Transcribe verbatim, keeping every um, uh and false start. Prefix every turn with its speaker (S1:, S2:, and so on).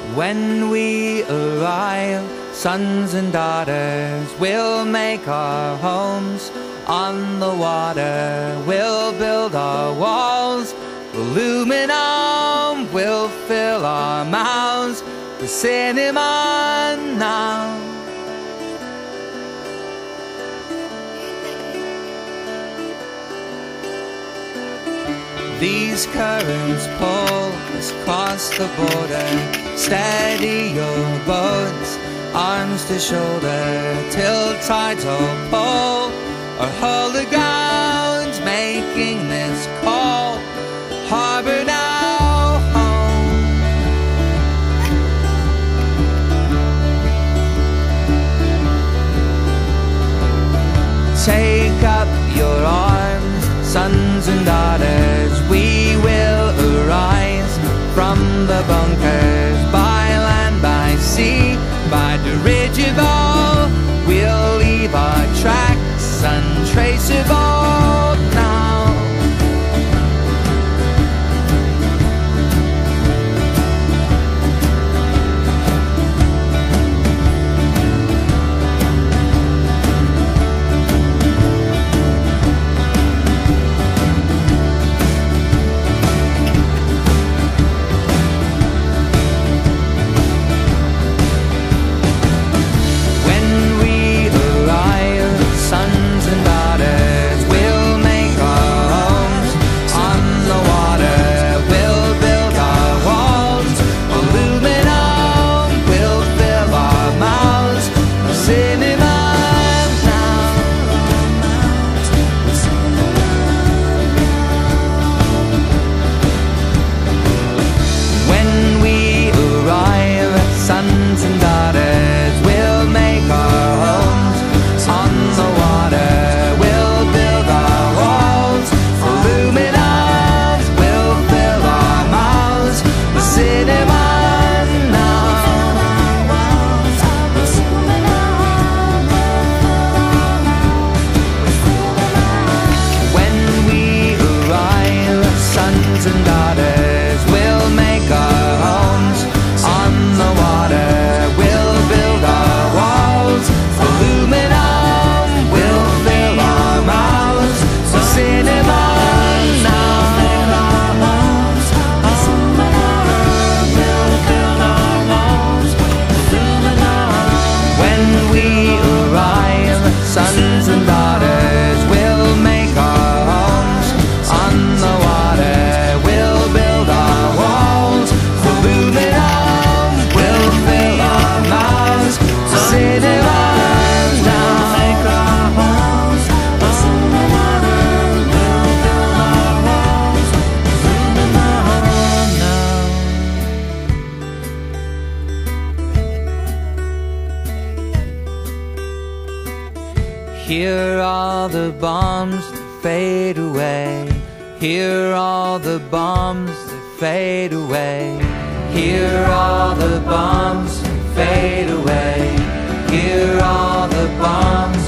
S1: When we arrive, sons and daughters, we'll make our homes on the water. We'll build our walls, aluminum, we'll fill our mouths with cinema now. These currents pull us across the border. Steady your boats, arms to shoulder, till tides all pull or hold the ground, making this cold harbor now home. Take up your arms, sons and daughters, we will arise from the bunkers, by land, by sea, by dirigible. We'll leave our tracks untraceable now. Sons and daughters, we'll make our homes on the water. We'll build our walls, aluminum, we'll fill our mouths to cinema now. We'll make our homes on the water. We'll build our walls, aluminum now. Here are the bombs that fade away. Here are the bombs that fade away. Here are the bombs that fade away. Here are the bombs